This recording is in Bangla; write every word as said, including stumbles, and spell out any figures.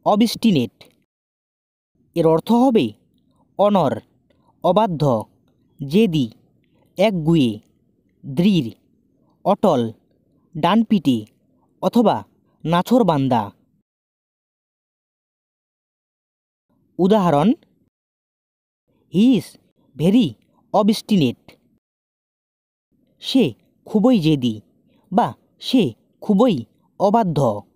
অবস্টিনেট। এর অর্থ হবে অনর, অবাধ্য, জেদি, একগুঁয়ে, দৃঢ়, অটল, ডানপিটে অথবা নাছোড়বান্দা। উদাহরণ: হি ইজ ভেরি অবস্টিনেট। সে খুবই জেদি বা সে খুবই অবাধ্য।